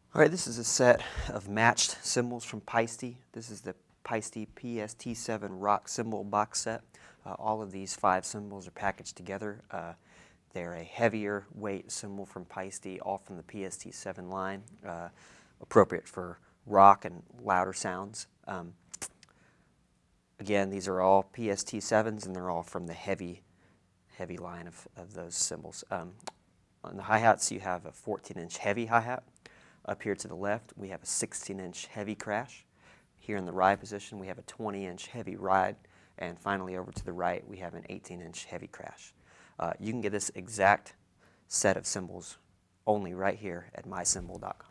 All right, this is a set of matched cymbals from Paiste. This is the Paiste PST7 rock cymbal box set. All of these 5 cymbals are packaged together. They're a heavier weight cymbal from Paiste, all from the PST7 line, appropriate for rock and louder sounds. Again, these are all PST7s, and they're all from the heavy line of those cymbals. On the hi-hats, you have a 14-inch heavy hi-hat. Up here to the left, we have a 16-inch heavy crash. Here in the ride position, we have a 20-inch heavy ride. And finally, over to the right, we have an 18-inch heavy crash. You can get this exact set of cymbals only right here at mycymbal.com.